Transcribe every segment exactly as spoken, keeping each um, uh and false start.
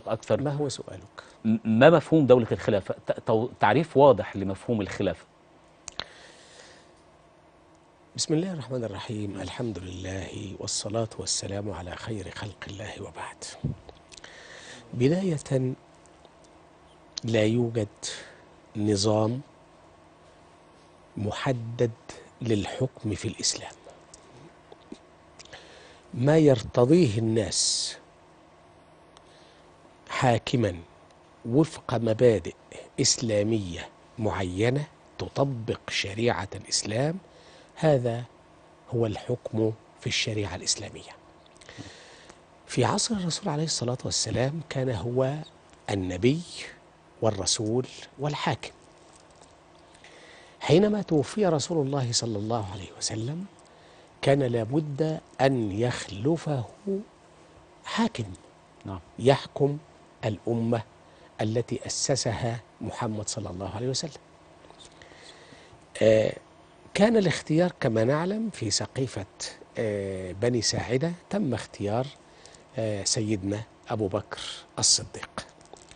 أكثر. ما هو سؤالك؟ ما مفهوم دولة الخلافة؟ تعريف واضح لمفهوم الخلافة. بسم الله الرحمن الرحيم، الحمد لله والصلاة والسلام على خير خلق الله، وبعد. بداية، لا يوجد نظام محدد للحكم في الإسلام. ما يرتضيه الناس حاكما وفق مبادئ إسلامية معينة تطبق شريعة الإسلام، هذا هو الحكم في الشريعة الإسلامية. في عصر الرسول عليه الصلاة والسلام كان هو النبي والرسول والحاكم. حينما توفي رسول الله صلى الله عليه وسلم كان لابد أن يخلفه حاكم يحكم الأمة التي أسسها محمد صلى الله عليه وسلم. آه كان الاختيار كما نعلم في سقيفة آه بني ساعدة، تم اختيار آه سيدنا أبو بكر الصديق.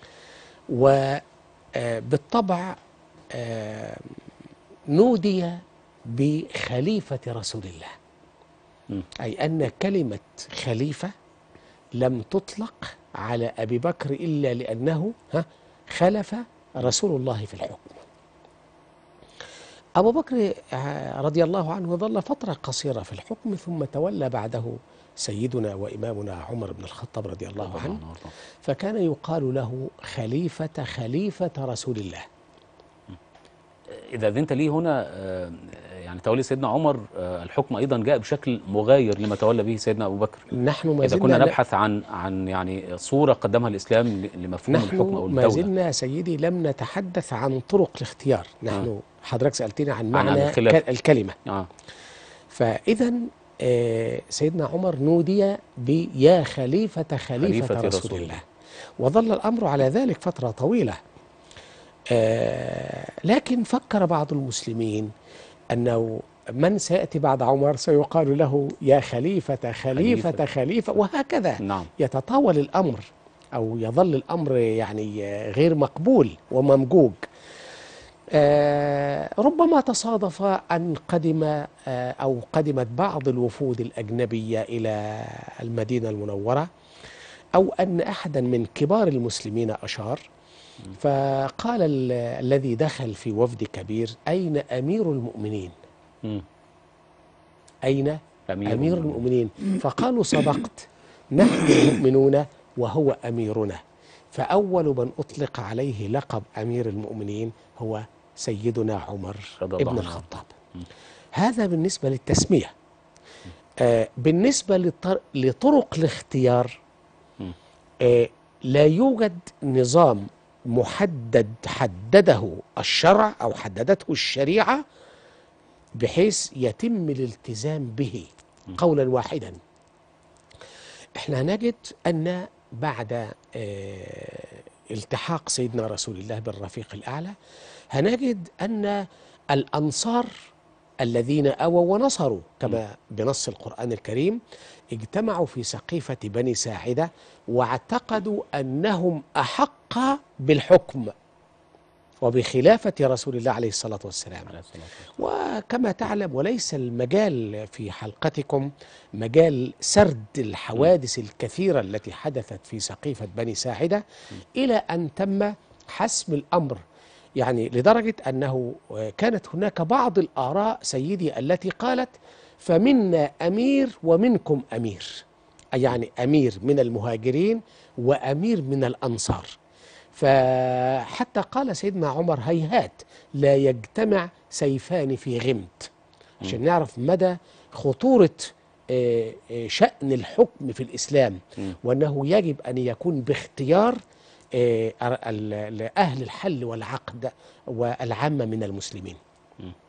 وبالطبع آه نودي بخليفة رسول الله، أي أن كلمة خليفة لم تطلق على أبي بكر إلا لأنه ها خلف رسول الله في الحكم. أبو بكر رضي الله عنه ظل فترة قصيرة في الحكم، ثم تولى بعده سيدنا وإمامنا عمر بن الخطاب رضي الله عنه، فكان يقال له خليفة خليفة رسول الله. إذا أذنت لي هنا، يعني تولي سيدنا عمر الحكم أيضا جاء بشكل مغاير لما تولى به سيدنا أبو بكر. نحن ما إذا زلنا كنا نبحث عن عن يعني صورة قدمها الإسلام لمفهوم الحكم أو الدولة. ما زلنا سيدي لم نتحدث عن طرق الاختيار. نحن آه. حضرتك سألتني عن معنى عن الكلمة. آه. فإذا آه سيدنا عمر نودي بيا خليفة خليفة, خليفة رسول, رسول الله، وظل الأمر على ذلك فترة طويلة. آه لكن فكر بعض المسلمين أنه من سيأتي بعد عمر سيقال له يا خليفة خليفة خليفة, خليفة وهكذا. نعم. يتطاول الأمر أو يظل الأمر يعني غير مقبول وممجوج. آه ربما تصادف أن قدم آه أو قدمت بعض الوفود الأجنبية إلى المدينة المنورة، أو أن أحدا من كبار المسلمين أشار فقال الذي دخل في وفد كبير: أين أمير المؤمنين؟ م. أين أمير, أمير المؤمنين؟ فقالوا: صدقت، نحن المؤمنون وهو أميرنا. فأول من أطلق عليه لقب أمير المؤمنين هو سيدنا عمر ابن الخطاب. م. هذا بالنسبة للتسمية. آه بالنسبة لطرق الاختيار، آه لا يوجد نظام محدد حدده الشرع أو حددته الشريعة بحيث يتم الالتزام به قولا واحدا. احنا نجد أن بعد اه التحاق سيدنا رسول الله بالرفيق الأعلى هنجد أن الأنصار الذين أووا ونصروا كما بنص القرآن الكريم اجتمعوا في سقيفة بني ساعدة واعتقدوا أنهم أحق بالحكم وبخلافة رسول الله عليه الصلاة والسلام. وكما تعلم، وليس المجال في حلقتكم مجال سرد الحوادث الكثيرة التي حدثت في سقيفة بني ساعدة إلى أن تم حسم الأمر، يعني لدرجة أنه كانت هناك بعض الآراء سيدي التي قالت: فمنا أمير ومنكم أمير، يعني أمير من المهاجرين وأمير من الأنصار. فحتى قال سيدنا عمر: هيهات لا يجتمع سيفان في غمد، عشان نعرف مدى خطورة شأن الحكم في الإسلام، وأنه يجب أن يكون باختيار أهل الحل والعقد والعامة من المسلمين.